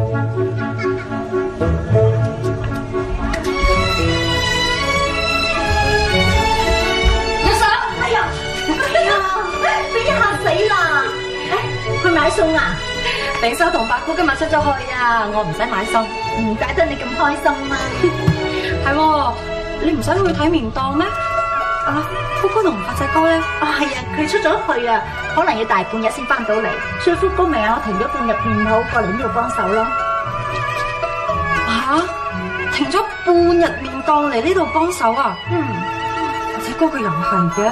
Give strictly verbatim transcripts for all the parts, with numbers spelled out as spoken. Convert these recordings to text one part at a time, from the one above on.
買餸啊！ 靈修同八姑今日出咗去啊，我唔使買餸， 唔怪得你咁開心啦。 係，你唔使去睇麵檔咩？啊，福哥同發仔哥咧？ 啊，係啊，佢出咗去啊，可能要大半日先翻到嚟，所以福哥咪我停咗半日片好過嚟呢度幫手咯。 吓、啊，停咗半日麵檔嚟呢度幫手啊？ 嗯， 發仔哥佢又係嘅，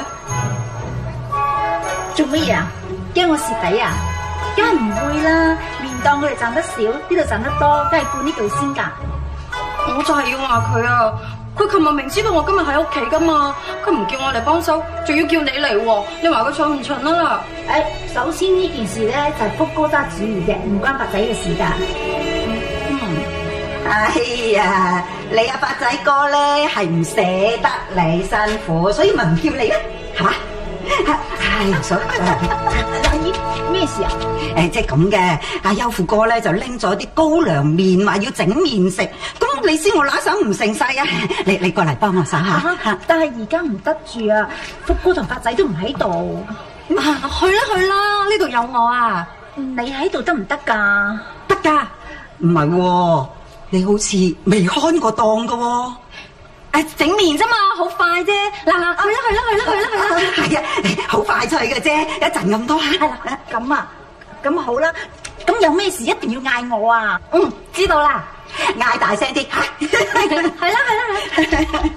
做乜嘢啊？驚我蝕底啊？梗係唔會啦，麵檔佢哋賺得少，呢度賺得多，梗係顧呢度先噶。 我就係要話佢啊，佢琴日明知道我今日喺屋企噶嘛，佢唔叫我嚟幫手，仲要叫你嚟，你話佢蠢唔蠢啊？ 誒、哎，首先呢件事咧就係福哥揸主意嘅，唔關發仔嘅事噶。 嗯， 哎呀，你阿發仔哥咧係唔捨得你辛苦，所以咪唔叫你咧，係嘛？唉，所阿姨咩事啊？ 誒，即係咁嘅，阿優富哥咧就拎咗啲高粱麵，話要整麵食。咁你知我拿手唔成世啊！你你過嚟幫我手下。 但係而家唔得住啊，福哥同發仔都唔喺度。 去啦去啦，呢度有我啊！ 你喺度得唔得噶？ 得噶，唔係，你好似未開過檔噶。 誒，整麵啫嘛，好快啫！嗱嗱，去啦去啦去啦去啦去啦！ 係啊，好快脆嘅啫，一陣咁多。 係啦，咁啊，咁好啦，咁有咩事一定要嗌我啊！ 嗯，知道啦， 嗌大聲啲吓。 係啦係啦係啦。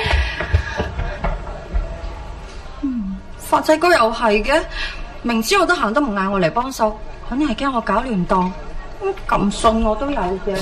嗯，發仔哥又係嘅，明知我得閒都唔嗌我嚟幫手，肯定係驚我搞亂檔。咁信我都有嘅。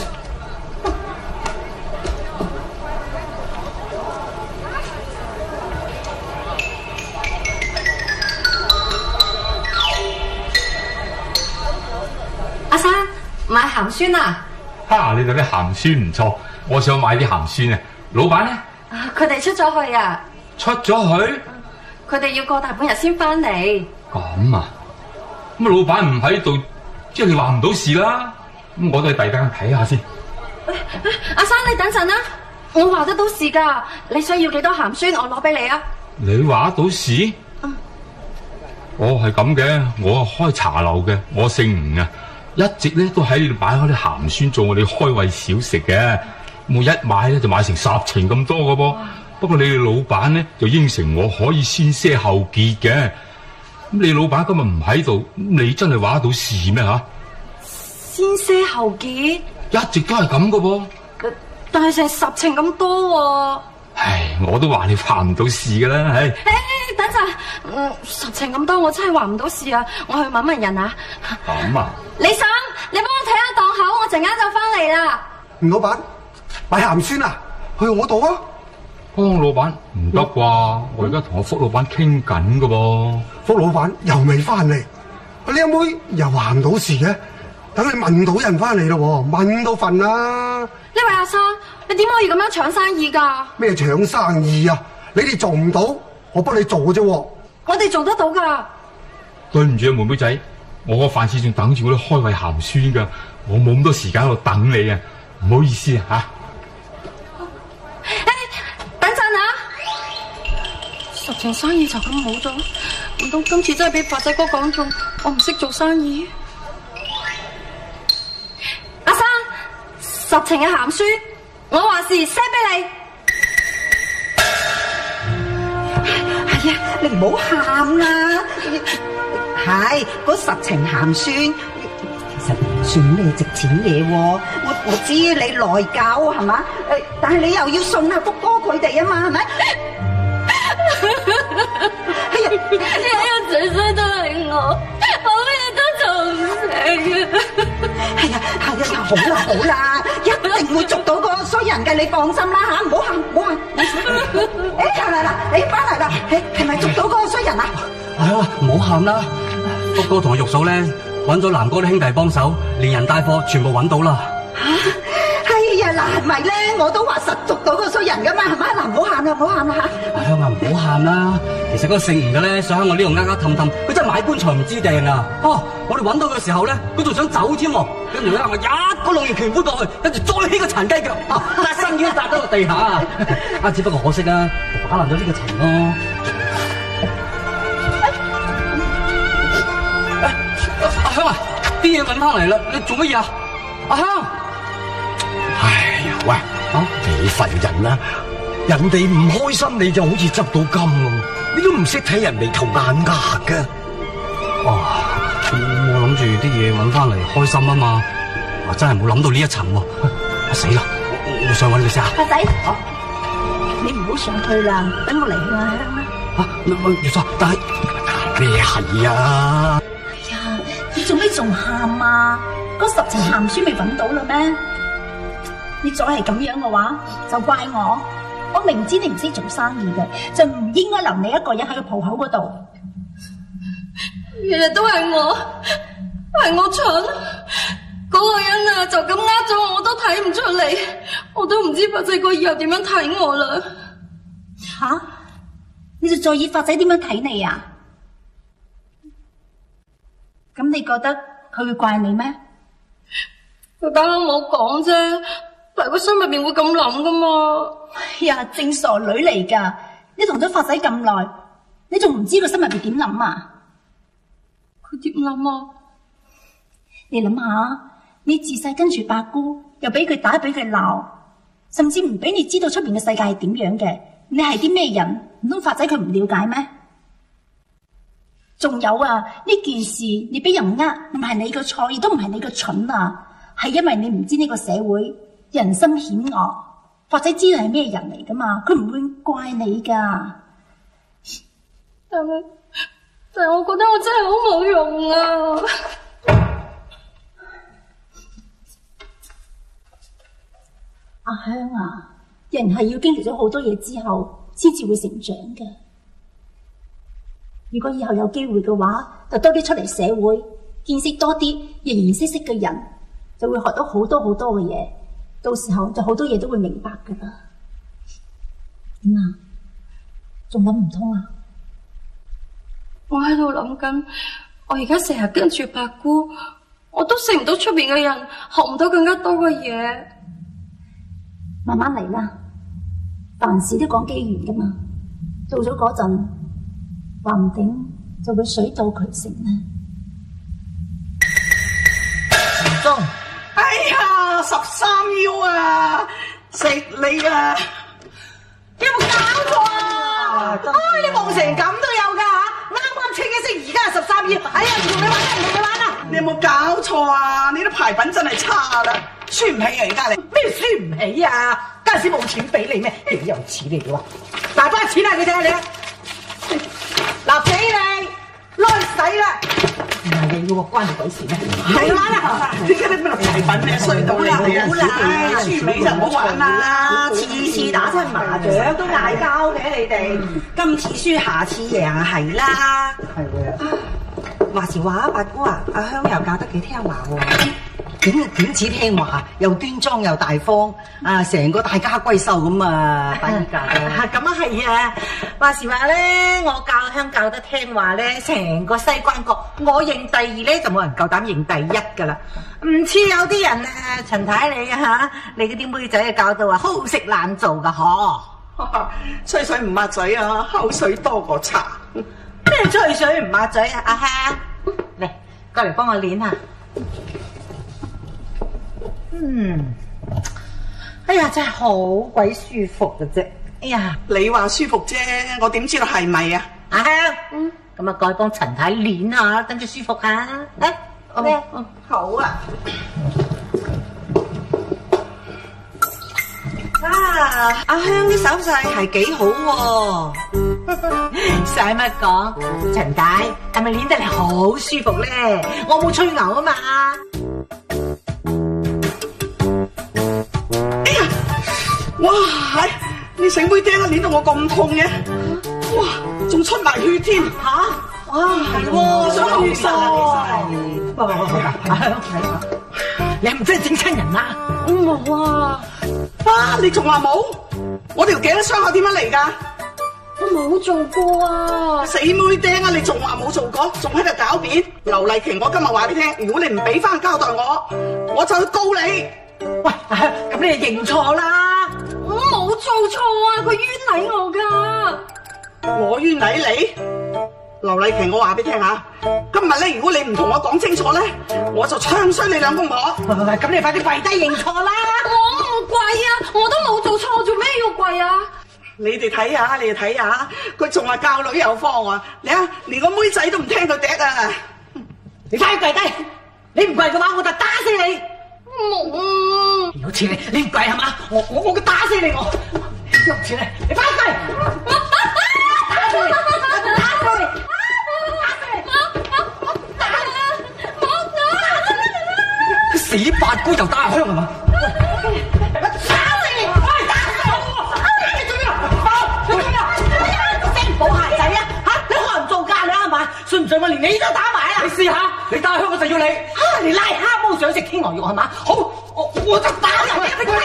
阿生買鹹酸啊！ 哈，你哋啲鹹酸唔錯，我想買啲鹹酸啊！老闆咧？ 佢哋出咗去啊！ 出咗去？ 佢哋要過大半日先翻嚟。 咁啊？咁老闆唔喺度，即係你話唔到事啦。咁我都去第二間睇下先。 阿生，你等陣啦，我話得到事噶。你想要幾多鹹酸，我攞俾你啊！ 你話得到事？嗯。哦，係咁嘅，我開茶樓嘅，我姓吳啊。一直咧都喺呢度擺開啲鹹酸做我哋開胃小食嘅，我一買咧就買成十程咁多嘅噃。不過你哋老闆咧就應承我可以先賒後結嘅。咁你老闆今日唔喺度，你真係話得到事咩吓？ 先賒後結？ 一直都係咁嘅噃。 但係成十程咁多喎。 唉，我都話你話唔到事嘅啦，唉。 誒，等陣，嗯，十程咁多，我真係話唔到事啊！我去問問人啊。 咁啊？ 李嬸，你幫我睇下檔口，我陣間就翻嚟啦。 吳老闆買鹹酸啊，去我度啊。 江老闆唔得啩？我而家同我福老闆傾緊噶噃。 福老闆又未翻嚟，你阿妹又話唔到事嘅，等你問到人翻嚟咯，問到份啦。 呢位阿生，你點可以咁樣搶生意噶？ 咩搶生意啊？你哋做唔到，我幫你做啫。 我哋做得到噶。 對唔住啊，妹妹仔，我個飯市仲等住嗰啲開胃鹹酸噶，我冇咁多時間喺度等你啊，唔好意思啊吓。誒、 欸，等陣啊！十程生意就咁冇咗，唔通今次真係俾發仔哥講中，我唔識做生意？阿生，十程嘅鹹酸，我話事 send 俾你。 係啊，你唔好喊啦。係嗰十程鹹酸，其實唔算咩值錢嘢喎。我我知你內疚係嘛？誒，但係你又要信下福哥佢哋啊嘛，係咪？哎呀， 一嘴衰都係我，我乜嘢都做唔成啊！ 係啊係啊，好啦好啦，一定會捉到個衰人嘅，你放心啦吓，唔好喊唔好喊。誒，嚟啦，你翻嚟啦，係係咪捉到嗰個衰人啊？ 係啊，唔好喊啦。福哥同我玉嫂咧揾咗南哥啲兄弟幫手，連人帶貨全部揾到啦。 吓，哎呀嗱，係咪咧？我都話實捉到個衰人噶嘛，係咪？嗱，唔好喊啦，唔好喊啦吓。 香啊，唔好喊啦。其實嗰個姓吳嘅咧，想喺我呢度呃呃氹氹，佢真係買棺材唔知掟啊！哦， 我哋揾到嘅時候咧，佢仲想走添喎，跟住咧我一個龍形拳飛過去，跟住再起個殘雞腳，一身已經砸到個地下啊！啊，只不過可惜啊，打爛咗呢個層咯。阿香啊，啲嘢揾翻嚟啦，你做乜嘢啊？阿香， 哎呀，喂，啊，你份人啦，人哋唔開心你就好似執到金咁，你都唔識睇人眉頭眼額噶。 哇！我諗住啲嘢揾翻嚟開心啊嘛，我真係冇諗到呢一層喎。啊死啦！我想揾佢先啊。 阿仔，啊、你唔好上去啦，等我嚟啦。 啊，月叔，但係咩係啊？ 哎呀，你做咩仲喊啊？嗰十程鹹書未揾到啦咩？你再係咁樣嘅話，就怪我。我明知你唔識做生意嘅，就唔應該留你一個人喺個鋪口嗰度。 日日都係我，係我蠢。嗰個人啊，就咁呃咗我，我都睇唔出嚟，我都唔知發仔哥以後點樣睇我啦。 吓？你就在意發仔點樣睇你啊？咁你覺得佢會怪你咩？ 佢剛剛冇講啫，但係佢心入邊會咁諗噶嘛？ 哎呀，正傻女嚟噶！你同咗發仔咁耐，你仲唔知佢心入邊點諗啊？ 佢點諗啊？ 你諗下，你自細跟住八姑，又俾佢打，俾佢鬧，甚至唔俾你知道出邊嘅世界係點樣嘅，你係啲咩人？唔通發仔佢唔了解咩？仲有啊，呢件事你俾人呃，唔係你個錯，亦都唔係你個蠢啊，係因為你唔知呢個社會人心險惡，發仔知道係咩人嚟噶嘛，佢唔會怪你噶。 但係但係我覺得我真係好冇用啊！ 阿香啊，人係要經歷咗好多嘢之後，先至會成長嘅。如果以後有機會嘅話，就多啲出嚟社會，見識多啲形形色色嘅人，就會學到好多好多嘅嘢。到時候就好多嘢都會明白噶啦。點啊？仲諗唔通啊？ 我喺度諗緊，我而家成日跟住八姑，我都識唔到出邊嘅人，學唔到更加多嘅嘢。 慢慢嚟啦，凡事都講機緣噶嘛。到咗嗰陣，話唔定就會水到渠成啦。 時鐘，哎呀，十三幺啊，食你啊！有冇搞錯啊？啊，你忙成咁都有噶吓？啱啱清一色，而家係十三幺。哎呀，唔同你玩啦，唔同你玩啦！你有冇搞錯啊？你啲牌品真係差啦，輸唔起啊！而家你咩輸唔起啊？嗰陣時冇錢俾你咩？你有錢嚟嘅喎，大把錢啊！你睇下你啊，嗱俾你攞去使啦。唔係你嘅喎，關你鬼事咩？係玩啦！點解你咩牌品咩衰到你啊？好啦，輸尾就唔好玩啦！次次打親麻雀都嗌交嘅你哋，今次輸下次贏係啦。係喎。話時話八姑啊，阿香又教得幾聽話喎。點點止聽話，又端莊又大方，啊，成個大家閨秀咁啊！八姨教嘅。咁啊係啊！話時話咧，我教香教得聽話咧，成個西關角我認第二咧，就冇人夠膽認第一噶啦。唔似有啲人啊，陳太你啊嚇，你嗰啲妹仔啊教到話好食懶做噶嗬。吹水唔抹嘴啊，口水多過茶。咩吹水唔抹嘴啊？阿香，嚟過嚟幫我練下。嗯，哎呀，真係好鬼舒服嘅啫！哎呀， 你話舒服啫，我點知道係咪啊？ 阿香，嗯，咁啊，過去幫陳太練下，等住舒服下。嚟，咩？嗯，好啊。啊，阿香啲手勢係幾好喎，使乜講？陳太係咪練得嚟好舒服咧？我冇吹牛啊嘛。 哇！你醒妹釘啊，練到我咁痛嘅，哇！仲出埋血添嚇！哇，係喎，想好晒。喂喂喂，阿香， 你係咪真係整親人啊？ 冇啊！啊，你仲話冇？我條頸傷口點樣嚟㗎？ 冇做過啊！ 死妹釘啊！你仲話冇做過，仲喺度狡辯？劉麗瓊，我今日話俾你聽，如果你唔俾翻交代我，我就去告你。 喂，咁你就認錯啦！ 我冇做錯啊，佢冤枉我噶。 我冤枉你？劉麗瓊，我話俾你聽下，今日咧，如果你唔同我講清楚咧，我就唱衰你兩公婆。 咁你快啲跪低認錯啦！ 我唔跪啊，我都冇做錯，做咩要跪啊？ 你哋睇下，你哋睇下，佢仲話教女有方啊！你啊，連個妹仔都唔聽佢笛啊！ 你快啲跪低！你唔跪嘅話，我就打死你！ 冇， 有錢你，你唔跪係嘛？我我我打死你我！有錢你，你快跪！打死你！打死你！ 死八姑就打阿香係嘛？ 打死你！喂，打死我！你做咩啊？做咩啊？保鞋仔啊！吓，你可能做嫁娘係嘛？信唔信我連你都打埋啊？ 你試下，你打阿香我就要你。 吓，你拉蝦毛想食天鵝肉係嘛？好，我我就打人！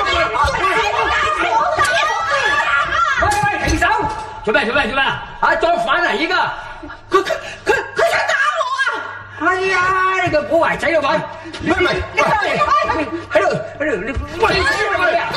喂喂，停手！做咩做咩做咩啊？啊，再反嚟依家！ 佢佢佢佢想打我啊！ 哎呀，你個保鞋仔嘅話，你咪喺度喺度，你喂喂啊！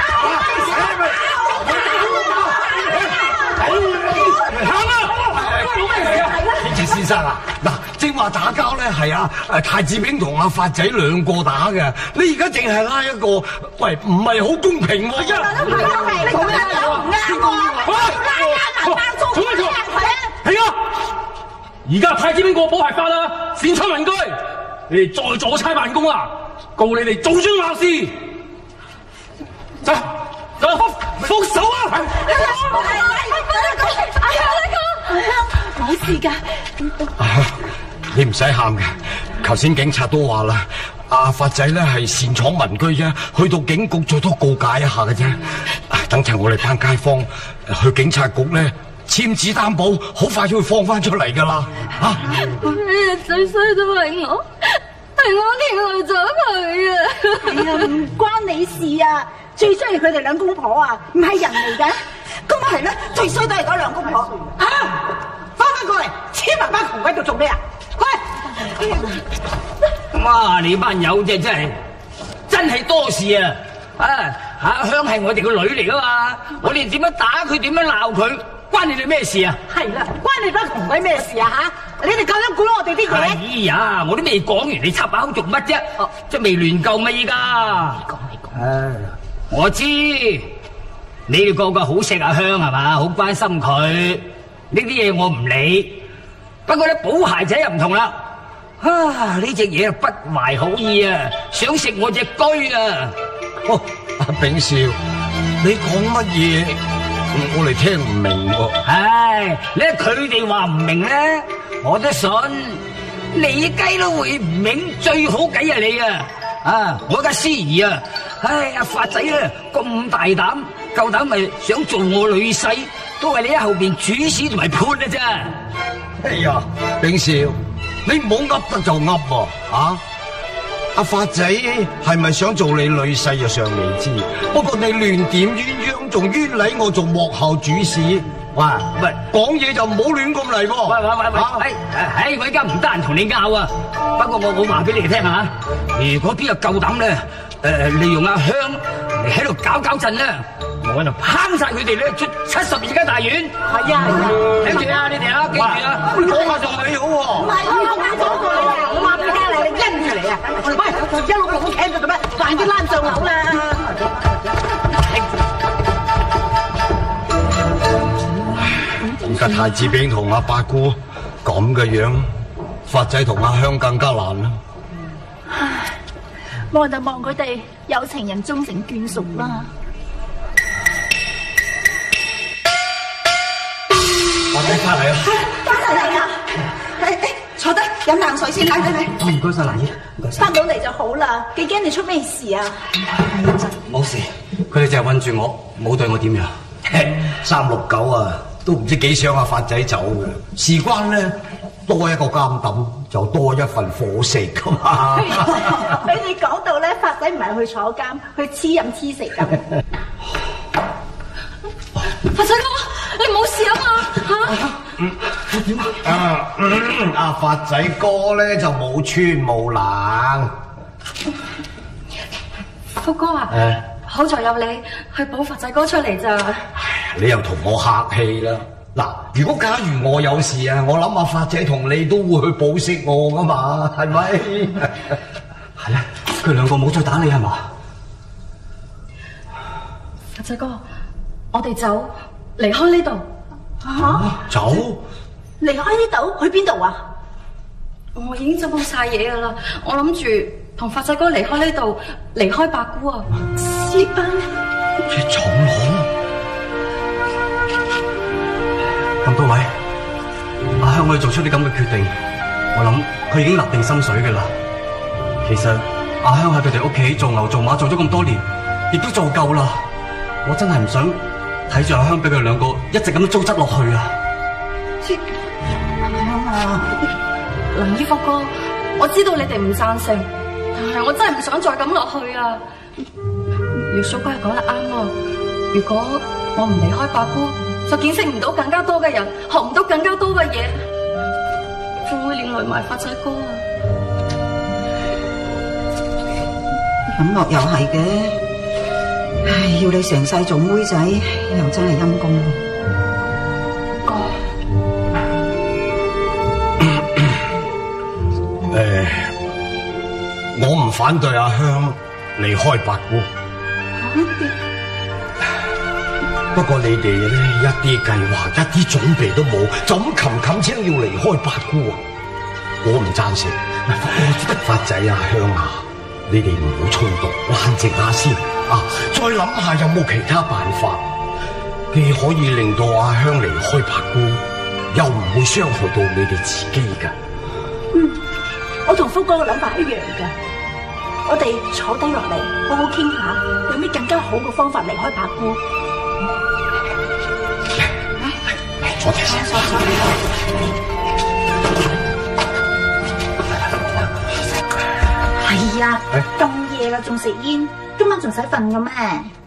謝先生啊，嗱，正話打交咧係啊，誒太子炳同阿發仔兩個打嘅，你而家淨係拉一個，喂，唔係好公平喎！ 係啊，係你咁樣又唔啱喎！拉拉人包租，係啊， 係啊！而家太子炳過保係法啦，擅闖民居，你哋再阻差辦公啊，告你哋做磚鬧事，走走，放手啊！ 冇事㗎。 你唔使喊嘅，頭先警察都話啦，阿發仔咧係擅闖民居啫，去到警局最多告解一下嘅啫。等陣我哋班街坊去警察局咧簽紙擔保，好快就會放翻出嚟噶啦。吓， 最衰都係我，係我條路咗佢啊！ 係啊，唔關你事啊，最衰係佢哋兩公婆啊，唔係人嚟㗎。 咁咪係咧，最衰都係嗰兩公婆。吓，翻返過嚟，黐埋班窮鬼度做咩啊？喂！ 哇！你班友啫，真係真係多事啊！啊，阿香係我哋個女嚟噶嘛，我哋點樣打佢，點樣鬧佢，關你哋咩事啊？ 係啦，關你班窮鬼咩事啊？吓，你哋咁樣管我哋啲嘢？ 哎呀，我都未講完，你插把口做乜啫？哦，即係未亂夠咩？依家你講你講。 唉，我知你哋個個好錫阿香係嘛，好關心佢，呢啲嘢我唔理。不過咧，保鞋仔又唔同啦。啊！呢隻嘢不懷好意啊，想食我隻車啊！ 哦，阿炳少，你講乜嘢？我哋聽唔明喎。 唉，你佢哋話唔明咧，我都信。你雞都會唔明，最好計係你啊！啊，我家師姨啊，唉，阿發仔咧咁大膽，夠膽咪想做我女婿，都係你喺後邊主使同埋判嘅啫。 哎呀，炳少。你唔好噏得就噏喎，啊！阿發仔係咪想做你女婿就尚未知，不過你亂點鴛鴦，仲冤禮我做幕後主使，喂喂，講嘢就唔好亂咁嚟喎！ 喂喂喂喂，唉唉，我而家唔得閒同你拗啊！不過我我話俾你哋聽下，如果邊個夠膽咧，誒利用阿香嚟喺度搞搞震咧，我就烹晒佢哋咧出七十二家大院。 係啊係啊， 聽住啊，你哋啊，記住啊， 講下仲美好喎。 唔係我講咗過你啊，我話俾你聽啦，你跟住嚟啊！我哋喂，一路講聽咗做咩？快啲躝上樓啦！ 而家太子炳同阿八姑咁嘅樣，發仔同阿香更加難啦。 唉，望就望佢哋有情人終成眷屬啦。 發仔翻嚟啦！ 翻嚟啦！誒誒，坐低飲啖水先，冷靜你。 唔該晒，蘭姨，唔該晒。 翻到嚟就好啦，幾驚你出咩事啊？ 冇事，佢哋就係韞住我，冇對我點樣。 三六九啊，都唔知幾想阿發仔走嘅，事關咧多一個監躉就多一份伙食噶嘛。 俾你講到咧，發仔唔係去坐監，去黐飲黐食咁。 發仔哥， 你冇事啊嘛嚇？ 啊，阿發仔哥咧就冇穿冇冷。 福哥啊， 誒， 好在有你去保發仔哥出嚟咋。 你又同我客氣啦。嗱，如果假如我有事啊，我諗阿發仔同你都會去保釋我噶嘛，係咪？ 係啊，佢兩個冇再打你係嘛？ 發仔哥，我哋走，離開呢度。 嚇！ 走？ 離開呢度去邊度啊？ 我已經執好晒嘢噶啦，我諗住同發仔哥離開呢度，離開白姑啊。 私奔？ 你走佬？ 咁多位，阿香可以做出啲咁嘅決定，我諗佢已經立定心水噶啦。其實阿香喺佢哋屋企做牛做馬做咗咁多年，亦都做夠啦。我真係唔想睇住阿香俾佢兩個一直咁樣糟質落去啊！ 香啊，林姨福哥，我知道你哋唔贊成，但係我真係唔想再咁落去啊！姚叔哥講得啱啊，如果我唔離開白姑，就見識唔到更加多嘅人，學唔到更加多嘅嘢，仲會連累埋發仔哥啊！ 諗落又係嘅，唉，要你成世做妹仔，又真係陰公。 哥， 誒，我唔反對阿香離開白姑。不過你哋咧一啲計劃、一啲準備都冇，就咁冚冚聲要離開白姑啊！我唔贊成。發仔啊，香啊，你哋唔好衝動，冷靜下先啊！再諗下有冇其他辦法，既可以令到阿香離開白姑，又唔會傷害到你哋自己噶。 嗯，我同福哥嘅諗法一樣噶。我哋坐低落嚟，好好傾下，有咩更加好嘅方法離開白姑。 坐低先。 係啊，咁夜啦，仲食煙，今晚仲使瞓嘅咩？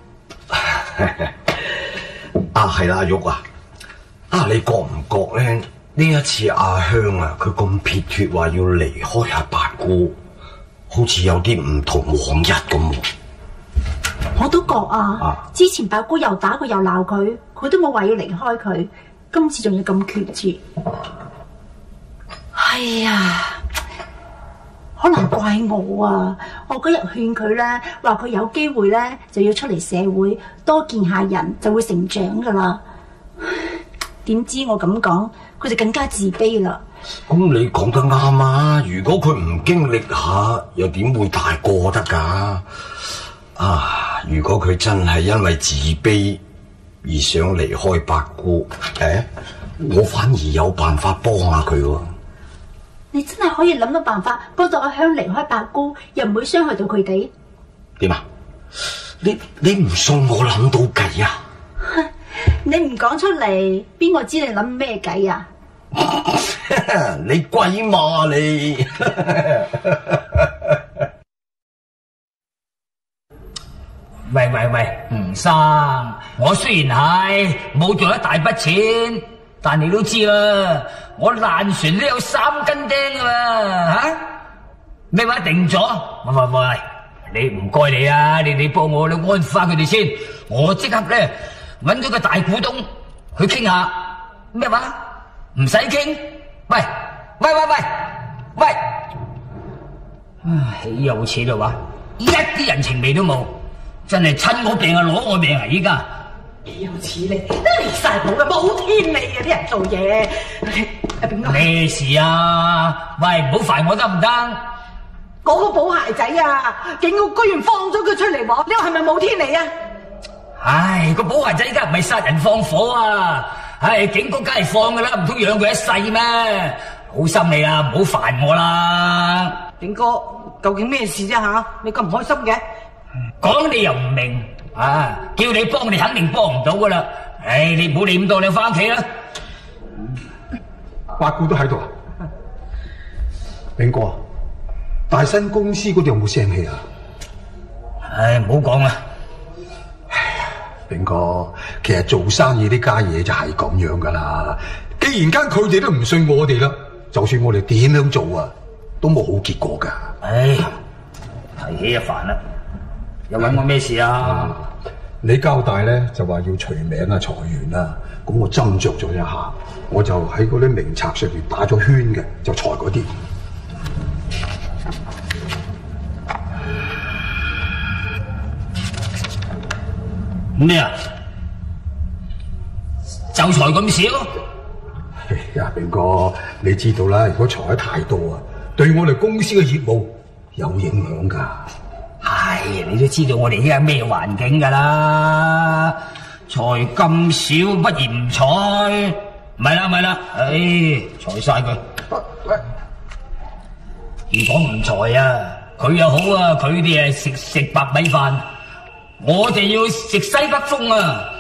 啊，係啦，阿玉啊，啊，你覺唔覺咧？呢一次阿香啊，佢咁撇脱話要離開阿白姑，好似有啲唔同往日咁。 我都覺啊，啊之前白姑又打佢又鬧佢，佢都冇話要離開佢，今次仲要咁決絕。係啊，可能怪我啊！我嗰日勸佢咧，話佢有機會咧就要出嚟社會，多見下人就會成長噶啦。點知我咁講，佢就更加自卑啦。 咁你講得啱啊！如果佢唔經歷下，又點會大個得噶？啊！如果佢真係因為自卑而想離開白姑，誒，我反而有辦法幫下佢喎。 你真係可以諗到辦法幫到阿香離開白姑，又唔會傷害到佢哋。點啊？ 你你唔信我諗到計啊？ 你唔講出嚟，邊個知你諗咩計啊？ 你鬼嘛你！ 喂喂喂，吳生，我雖然係冇做一大筆錢，但你都知啦，我爛船都有三斤釘噶嘛，吓？咩話定咗？喂喂喂，你唔該你啊，你你幫我你安撫下佢哋先，我即刻咧搵咗個大股東去傾下。咩話？唔使傾？喂喂喂喂喂，唉，有錢啦話，一啲人情味都冇。真係趁我病啊，攞我命啊！依家幾有似你，都離晒譜嘅，冇天理嘅啲人做嘢。阿炳哥， 咩事啊？喂，唔好煩我得唔得？ 嗰個寶鞋仔啊，警局居然放咗佢出嚟喎！你話係咪冇天理啊？ 唉，個寶鞋仔而家唔係殺人放火啊！唉，警局梗係放噶啦，唔通養佢一世咩？好心你啊，唔好煩我啦！ 炳哥，究竟咩事啫吓？你咁唔開心嘅？ 講你又唔明啊！叫你幫你肯定幫唔到噶啦！唉，你唔好理咁多，你翻屋企啦。 八姑都喺度啊！炳哥，大新公司嗰度有冇聲氣啊？ 唉，唔好講啦。 炳哥，其實做生意呢家嘢就係咁樣噶啦。既然間佢哋都唔信我哋啦，就算我哋點樣做啊，都冇好結果噶。 唉，提起就煩啦，又揾我咩事啊？ 嗯、你交代咧就話要除名啊裁員啊，咁我斟酌咗一下，我就喺嗰啲名冊上面打咗圈嘅，就裁嗰啲。 咩啊？就裁咁少？ 哎呀，炳哥，你知道啦，如果裁得太多啊，對我哋公司嘅業務有影響噶。 唉，你都知道我哋依家咩環境噶啦，裁咁少，不如唔裁。唔係啦，唔係啦，唉，裁晒佢。如果唔裁啊，佢又好啊，佢哋係食食白米飯，我哋要食西北風啊！